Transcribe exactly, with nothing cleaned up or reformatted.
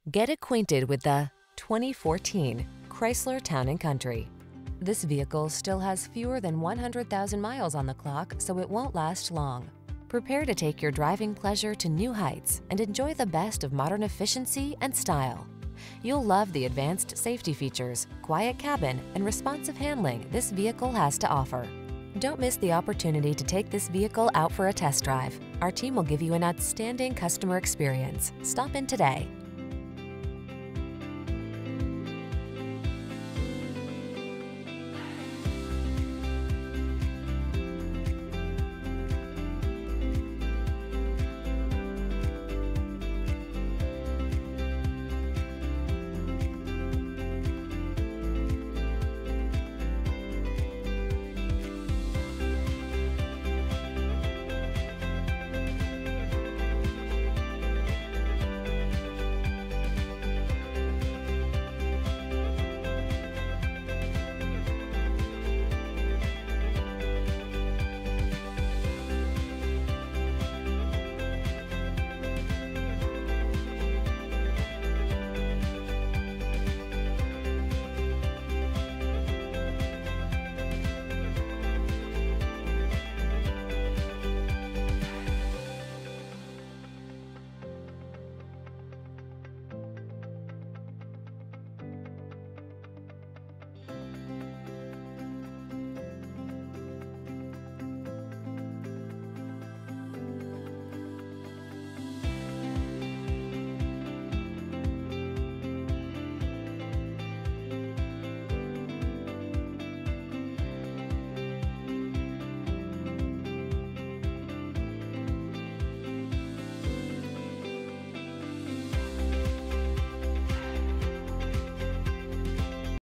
Get acquainted with the twenty fourteen Chrysler Town and Country. This vehicle still has fewer than one hundred thousand miles on the clock, so it won't last long. Prepare to take your driving pleasure to new heights and enjoy the best of modern efficiency and style. You'll love the advanced safety features, quiet cabin, and responsive handling this vehicle has to offer. Don't miss the opportunity to take this vehicle out for a test drive. Our team will give you an outstanding customer experience. Stop in today.